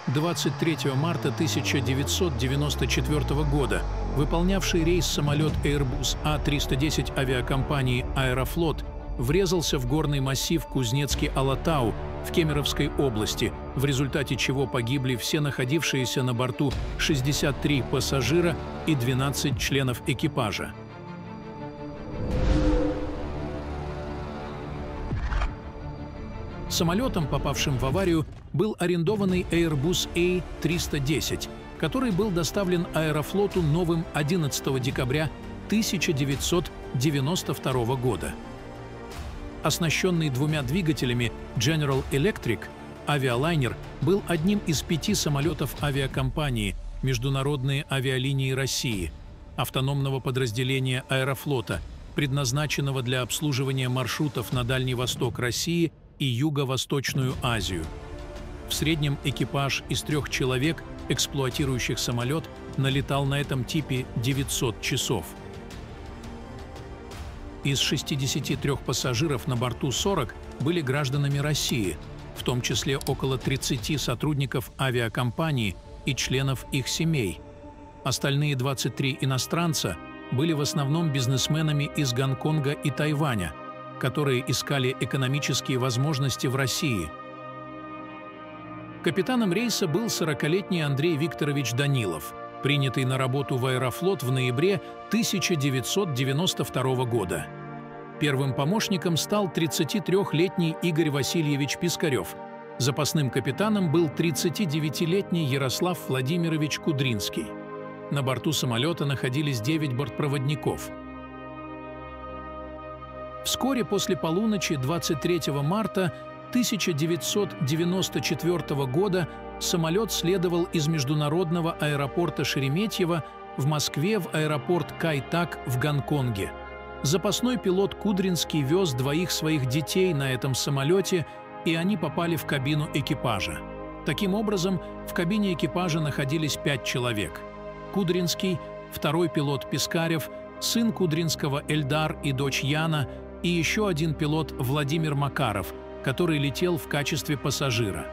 23 марта 1994 года выполнявший рейс самолет Airbus А-310 авиакомпании «Аэрофлот» врезался в горный массив Кузнецкий-Алатау в Кемеровской области, в результате чего погибли все находившиеся на борту 63 пассажира и 12 членов экипажа. Самолетом, попавшим в аварию, был арендованный Airbus A310, который был доставлен Аэрофлоту новым 11 декабря 1992 года. Оснащенный двумя двигателями General Electric, авиалайнер был одним из 5 самолетов авиакомпании «Международные авиалинии России», автономного подразделения Аэрофлота, предназначенного для обслуживания маршрутов на Дальний Восток России и Юго-Восточную Азию. В среднем экипаж из 3 человек, эксплуатирующих самолет, налетал на этом типе 900 часов. Из 63 пассажиров на борту 40 были гражданами России, в том числе около 30 сотрудников авиакомпании и членов их семей. Остальные 23 иностранца были в основном бизнесменами из Гонконга и Тайваня, которые искали экономические возможности в России. Капитаном рейса был 40-летний Андрей Викторович Данилов, принятый на работу в Аэрофлот в ноябре 1992 года. Первым помощником стал 33-летний Игорь Васильевич Пискарев. Запасным капитаном был 39-летний Ярослав Владимирович Кудринский. На борту самолета находились 9 бортпроводников. Вскоре после полуночи 23 марта 1994 года самолет следовал из международного аэропорта Шереметьево в Москве в аэропорт Кай-Так в Гонконге. Запасной пилот Кудринский вез 2 своих детей на этом самолете, и они попали в кабину экипажа. Таким образом, в кабине экипажа находились 5 человек. Кудринский, второй пилот Пискарев, сын Кудринского Эльдар и дочь Яна, и еще один пилот Владимир Макаров, который летел в качестве пассажира.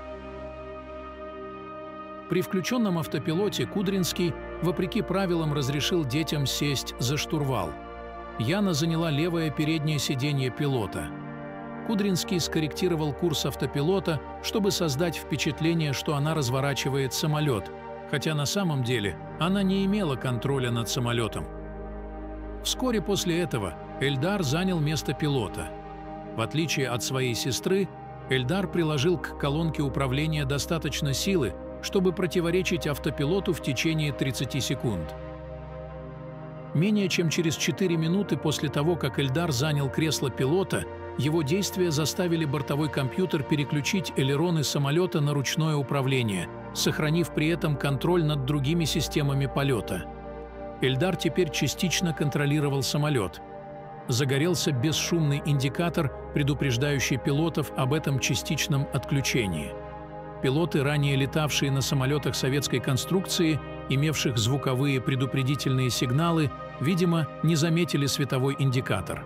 При включенном автопилоте Кудринский, вопреки правилам, разрешил детям сесть за штурвал. Яна заняла левое переднее сиденье пилота. Кудринский скорректировал курс автопилота, чтобы создать впечатление, что она разворачивает самолет, хотя на самом деле она не имела контроля над самолетом. Вскоре после этого Эльдар занял место пилота. В отличие от своей сестры, Эльдар приложил к колонке управления достаточно силы, чтобы противоречить автопилоту в течение 30 секунд. Менее чем через 4 минуты после того, как Эльдар занял кресло пилота, его действия заставили бортовой компьютер переключить элероны самолета на ручное управление, сохранив при этом контроль над другими системами полета. Эльдар теперь частично контролировал самолет. Загорелся бесшумный индикатор, предупреждающий пилотов об этом частичном отключении. Пилоты, ранее летавшие на самолетах советской конструкции, имевших звуковые предупредительные сигналы, видимо, не заметили световой индикатор.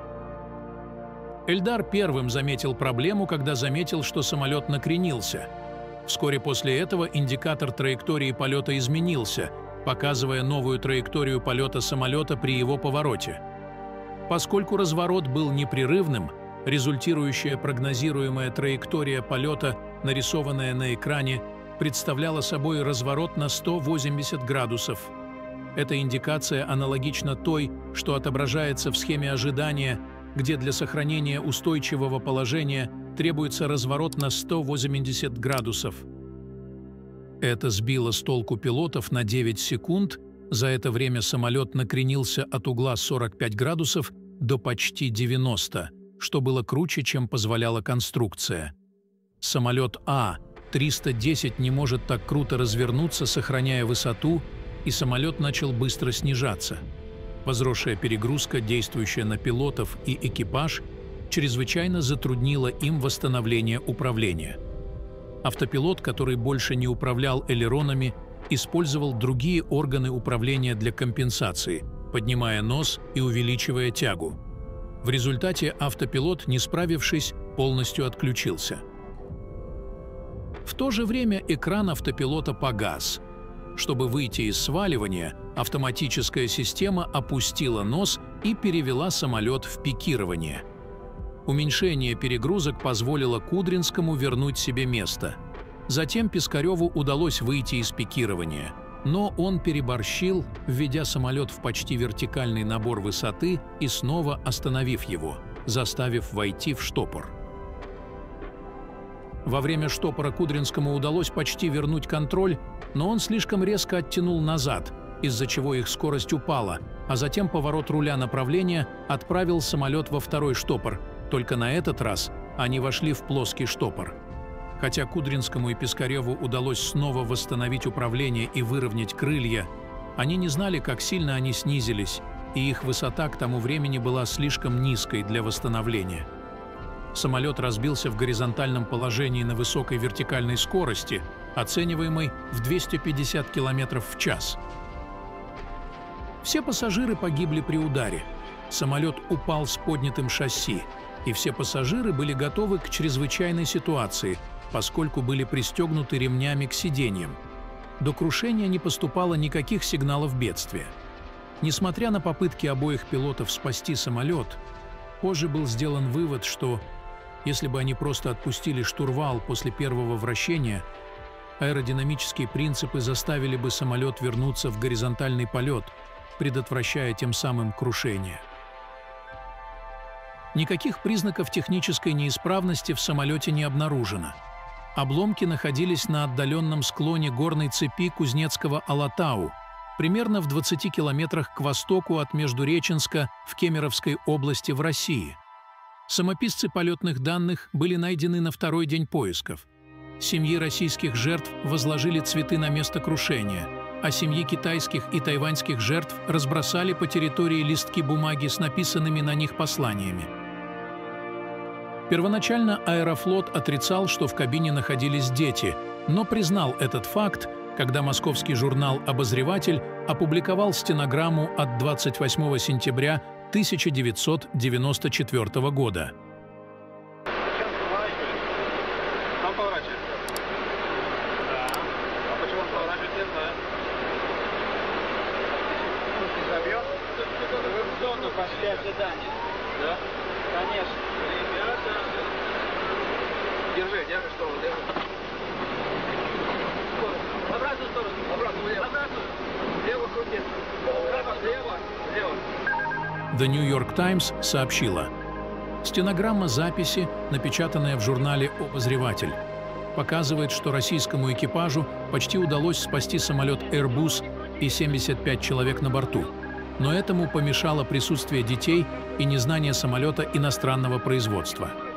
Эльдар первым заметил проблему, когда заметил, что самолет накренился. Вскоре после этого индикатор траектории полета изменился, показывая новую траекторию полета самолета при его повороте. Поскольку разворот был непрерывным, результирующая прогнозируемая траектория полета, нарисованная на экране, представляла собой разворот на 180 градусов. Эта индикация аналогична той, что отображается в схеме ожидания, где для сохранения устойчивого положения требуется разворот на 180 градусов. Это сбило с толку пилотов на 9 секунд. За это время самолет накренился от угла 45 градусов до почти 90, что было круче, чем позволяла конструкция. Самолет А-310 не может так круто развернуться, сохраняя высоту, и самолет начал быстро снижаться. Возросшая перегрузка, действующая на пилотов и экипаж, чрезвычайно затруднила им восстановление управления. Автопилот, который больше не управлял элеронами, использовал другие органы управления для компенсации, поднимая нос и увеличивая тягу. В результате автопилот, не справившись, полностью отключился. В то же время экран автопилота погас. Чтобы выйти из сваливания, автоматическая система опустила нос и перевела самолет в пикирование. Уменьшение перегрузок позволило Кудринскому вернуть себе место. Затем Пискареву удалось выйти из пикирования, но он переборщил, введя самолет в почти вертикальный набор высоты и снова остановив его, заставив войти в штопор. Во время штопора Кудринскому удалось почти вернуть контроль, но он слишком резко оттянул назад, из-за чего их скорость упала, а затем поворот руля направления отправил самолет во второй штопор, только на этот раз они вошли в плоский штопор. Хотя Кудринскому и Пискареву удалось снова восстановить управление и выровнять крылья, они не знали, как сильно они снизились, и их высота к тому времени была слишком низкой для восстановления. Самолет разбился в горизонтальном положении на высокой вертикальной скорости, оцениваемой в 250 км в час. Все пассажиры погибли при ударе. Самолет упал с поднятым шасси, и все пассажиры были готовы к чрезвычайной ситуации, поскольку были пристегнуты ремнями к сиденьям. До крушения не поступало никаких сигналов бедствия. Несмотря на попытки обоих пилотов спасти самолет, позже был сделан вывод, что если бы они просто отпустили штурвал после первого вращения, аэродинамические принципы заставили бы самолет вернуться в горизонтальный полет, предотвращая тем самым крушение. Никаких признаков технической неисправности в самолете не обнаружено. Обломки находились на отдаленном склоне горной цепи Кузнецкого Алатау, примерно в 20 километрах к востоку от Междуреченска в Кемеровской области в России. Самописцы полетных данных были найдены на второй день поисков. Семьи российских жертв возложили цветы на место крушения, а семьи китайских и тайваньских жертв разбросали по территории листки бумаги с написанными на них посланиями. Первоначально Аэрофлот отрицал, что в кабине находились дети, но признал этот факт, когда московский журнал «Обозреватель» опубликовал стенограмму от 28 сентября 1994 года. Да? Конечно. Ребята. Держи сторону, держи. Обратную сторону. Обратную, влево. Обратную. Влево крути. Право, влево. Влево. The New York Times сообщила: стенограмма записи, напечатанная в журнале «Обозреватель», показывает, что российскому экипажу почти удалось спасти самолет Airbus и 75 человек на борту. Но этому помешало присутствие детей и незнание самолета иностранного производства.